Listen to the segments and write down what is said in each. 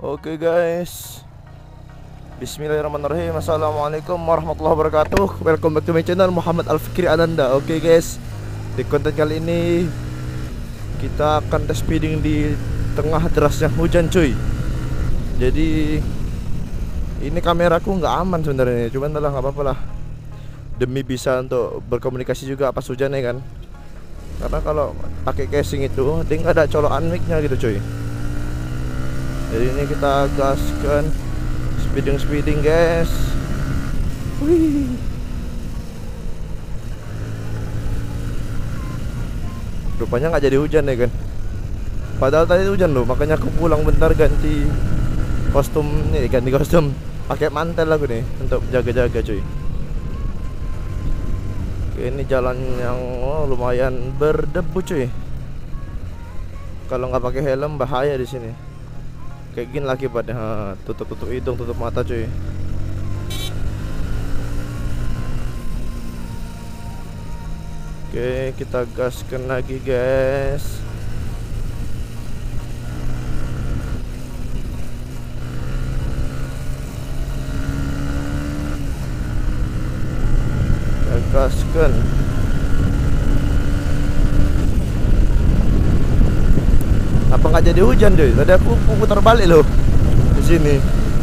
Oke guys, Bismillahirrahmanirrahim. Assalamualaikum warahmatullahi wabarakatuh. Welcome back to my channel Muhammad Al-Fikri Ananda. Oke guys, di konten kali ini kita akan tes speeding di tengah derasnya hujan cuy. Jadi ini kameraku nggak aman sebenarnya, cuman lah nggak apa-apa lah, demi bisa untuk berkomunikasi juga pas hujan ya kan. Karena kalau pakai casing itu dia nggak ada colokan mic-nya gitu cuy. Jadi ini kita gaskan speeding guys. Wih. Rupanya nggak jadi hujan ya kan. Padahal tadi hujan loh, makanya aku pulang bentar ganti kostum nih, ganti kostum pakai mantel aku nih untuk jaga-jaga cuy. Oke, ini jalan yang lumayan berdebu cuy. Kalau nggak pakai helm bahaya di sini. Kayak gini lagi pada tutup hidung, tutup mata cuy. Oke, kita gaskan lagi guys. Kita gaskan. Apa nggak jadi hujan cuy? Tadi aku putar balik loh di sini.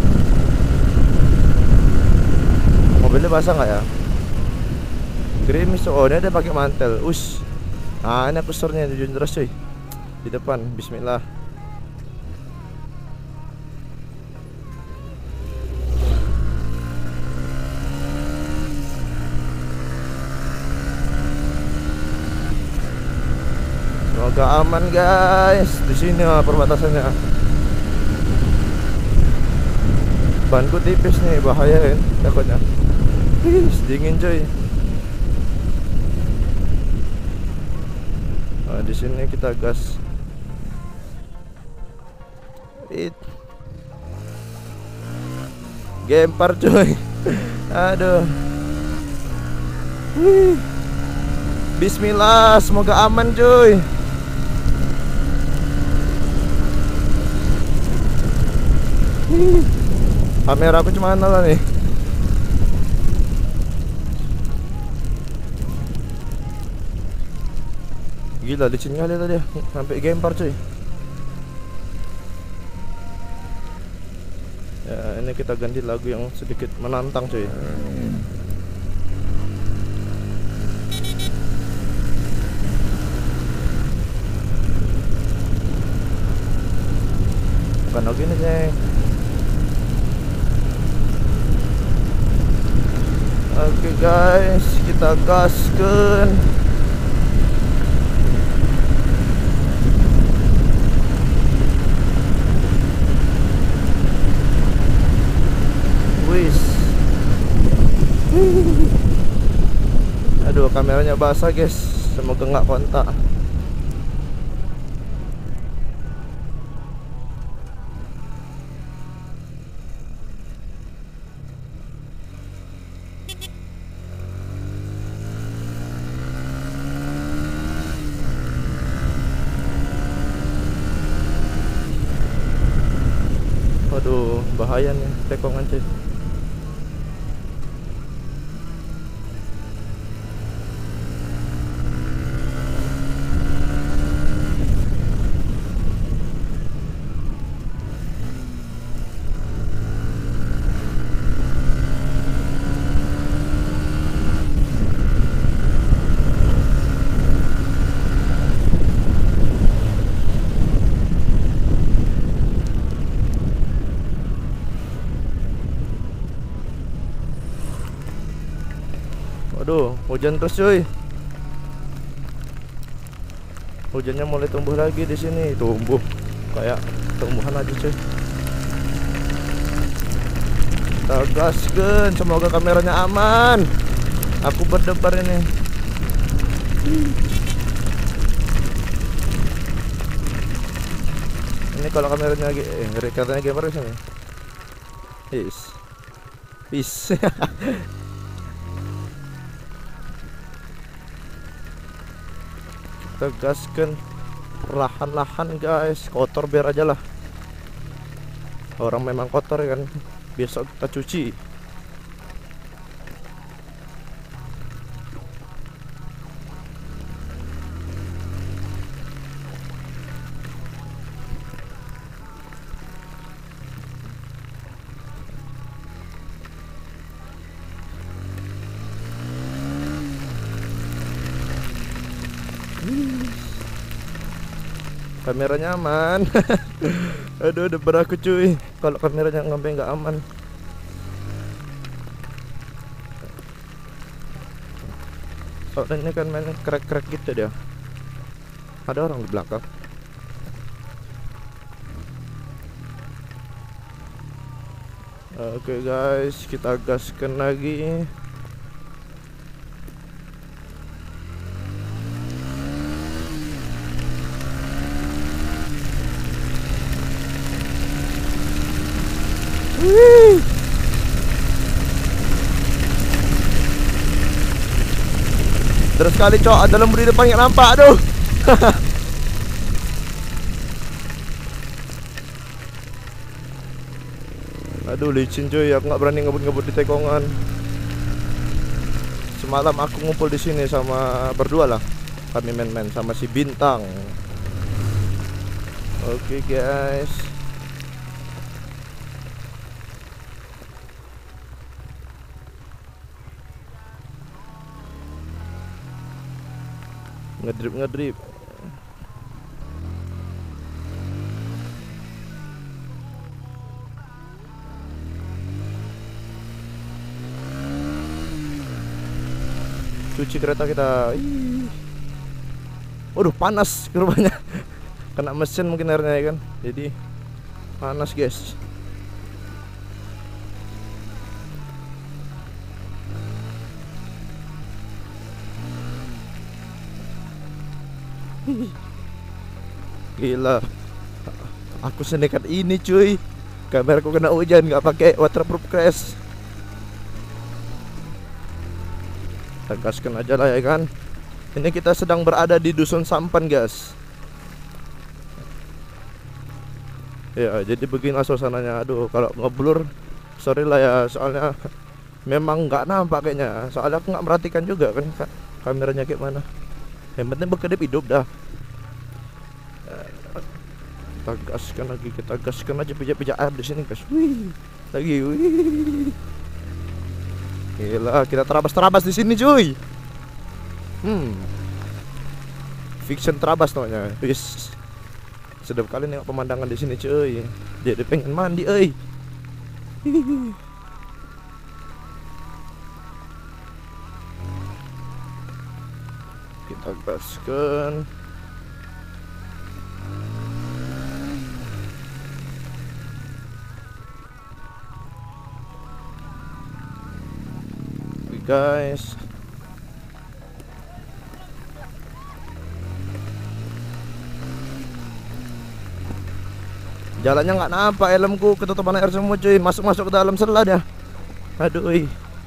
Mobilnya basah nggak ya? Gerimis. Oh, ini ada pakai mantel. Nah, ini aku sornya tujuan terus cuy. Di depan. Bismillah. Semoga aman guys. Di sini perbatasannya. Banku tipis nih, bahaya kan takutnya. Dingin coy. Nah, di sini kita gas. Gempar coy. Aduh. Bismillah, semoga aman coy. Kamera aku cuma lah nih. Gila, licin kali tadi ya. Sampai gempar cuy. Ya, ini kita ganti lagu yang sedikit menantang cuy. Bukan lagu ini ceng. Oke guys, kita gaskan. Wis. Aduh, kameranya basah guys. Semoga nggak kontak. Waduh, bahaya nih tekongan cuy. Waduh, hujan terus cuy. Hujannya mulai tumbuh lagi di sini. Tumbuh kayak tumbuhan aja cuy. Kita gaskan, semoga kameranya aman. Aku berdebar ini. Ini kalau kameranya lagi katanya gamer di sini. Peace. Kita gaskan perlahan-lahan guys, kotor biar aja lah. Orang memang kotor ya kan, besok kita cuci. Kameranya aman. Aduh, udah beraku cuy. Kalau kameranya nggak aman. Soalnya ini kan main crack gitu dia. Ada orang di belakang. Oke guys, kita gaskan lagi. Terus sekali cok, ada lembu di depan nggak nampak, aduh. Aduh licin cuy, aku nggak berani ngebut-ngebut di tekongan. Semalam aku ngumpul di sini sama berdua lah, kami main-main sama si Bintang. Oke guys. Ngedrip. Cuci kereta kita. Waduh, panas rupanya. Kena mesin mungkin airnya ya kan. Jadi panas guys. Gila, aku senekat ini cuy. Kameraku kena hujan, nggak pakai waterproof case. Gaskan aja lah ya kan. Ini kita sedang berada di Dusun Sampan guys. Ya jadi beginilah suasananya. Aduh, kalau ngeblur sorry lah ya, soalnya memang nggak nampak kayaknya. Soalnya aku nggak merhatikan juga kan kameranya kayak mana. Yang penting berkedip hidup dah. Kita gaskan aja pijak-pijak air di sini guys. Wih, lagi wih. Gila, kita terabas-terabas di sini cuy. Fiction terabas namanya. Wis. Sedap kali nengok pemandangan di sini cuy. Jadi pengen mandi euy. Kita gaskan. Guys, jalannya nggak nampak, helmku ketutupan air semua cuy, masuk ke dalam selah dia. Aduh.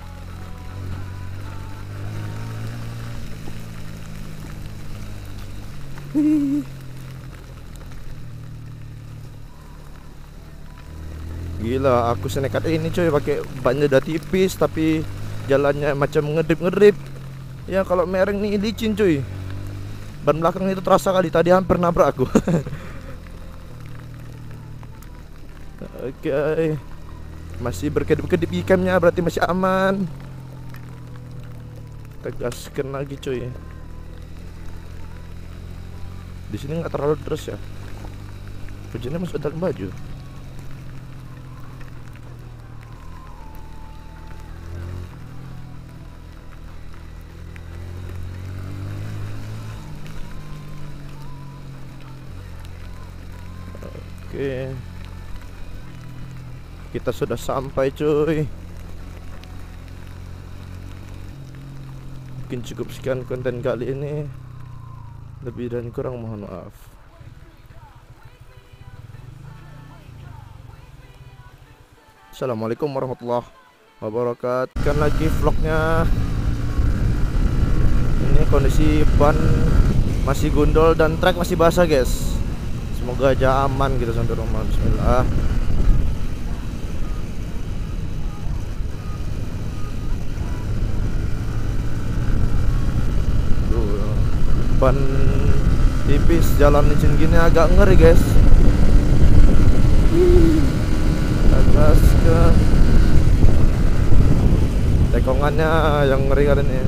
Gila, aku senekat ini cuy, pakai bannya udah tipis tapi jalannya macam ngedrip. Ya kalau mereng nih licin cuy. Ban belakang itu terasa kali, tadi hampir nabrak aku. Oke. Masih berkedip-kedip ikannya, berarti masih aman. Kita gaskan lagi cuy. Di sini nggak terlalu terus ya. Hujannya masuk dalam baju. Oke. Kita sudah sampai cuy. Mungkin cukup sekian konten kali ini. Lebih dan kurang mohon maaf. Assalamualaikum warahmatullahi wabarakatuh. Kan lagi vlognya. Ini kondisi ban masih gundul dan trek masih basah guys. Semoga aja aman gitu sampai rumah. Bismillah. ban tipis, jalan licin gini agak ngeri guys. Gas ke tekongannya yang ngeri kali ini.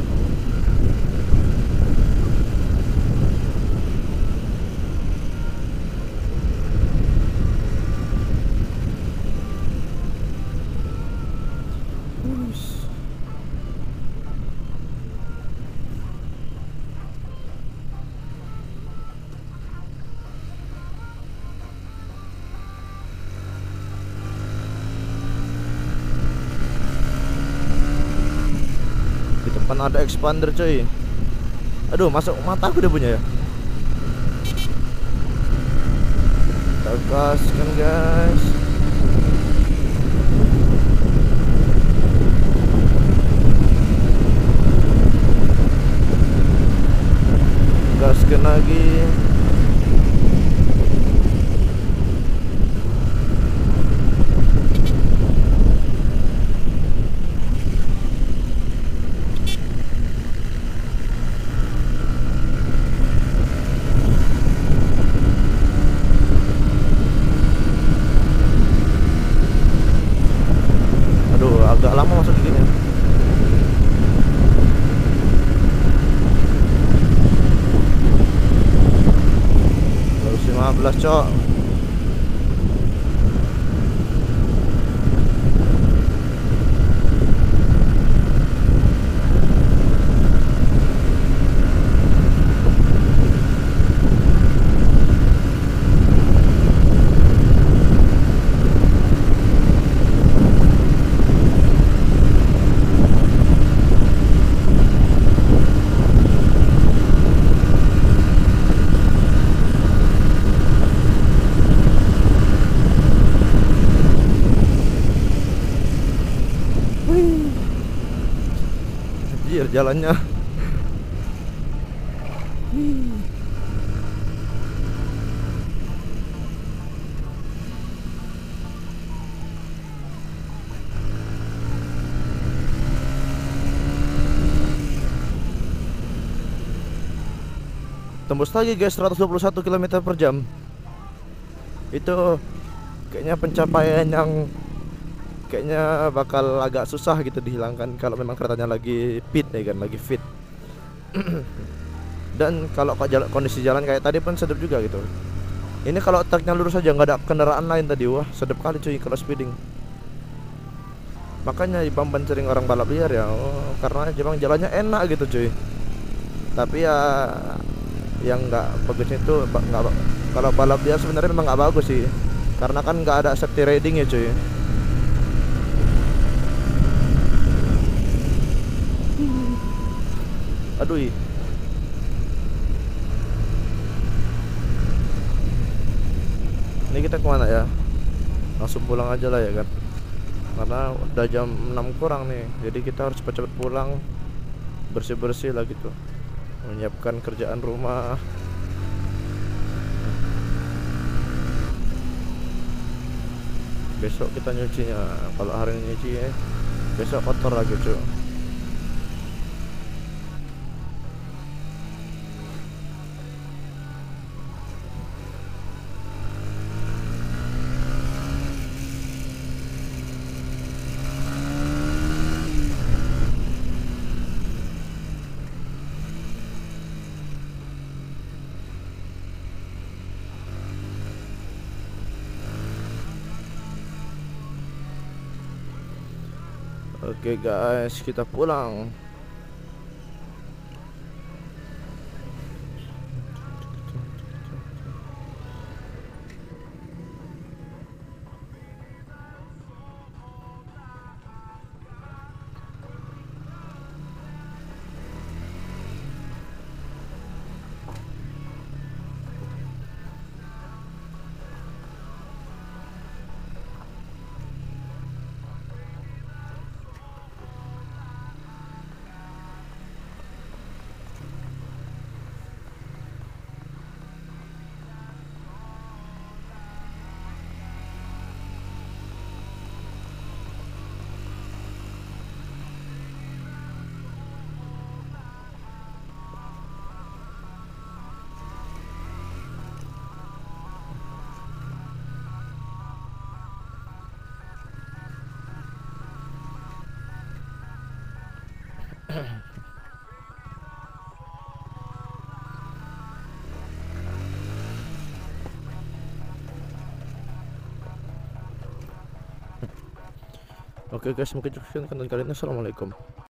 Depan ada expander coy. Aduh, masuk mata aku udah punya ya. Kita gaskan guys. Gaskan lagi. Agak lama masuk gini. 115 cok. Anjir jalannya. Tembus lagi guys 121 km per jam. Itu kayaknya pencapaian yang kayaknya bakal agak susah gitu dihilangkan kalau memang keretanya lagi fit ya kan, lagi fit. Dan kalau kondisi jalan kayak tadi pun sedap juga gitu. Ini kalau truknya lurus aja nggak ada kendaraan lain tadi, wah sedap kali cuy kalau speeding. Makanya Bamban sering orang balap liar ya, karena memang jalannya enak gitu cuy. Tapi ya yang nggak bagusnya itu nggak, kalau balap liar sebenarnya memang nggak bagus sih, karena kan nggak ada safety riding ya cuy. Aduh, ini kita kemana ya? Langsung pulang aja lah ya kan, karena udah jam 6 kurang nih. Jadi kita harus cepet-cepet pulang, bersih-bersih lah gitu, menyiapkan kerjaan rumah. Besok kita nyucinya, kalau hari ini nyuci ya, besok kotor lagi cuy. Oke guys, kita pulang. Oke guys, mungkin sekian konten kali ini. Assalamualaikum.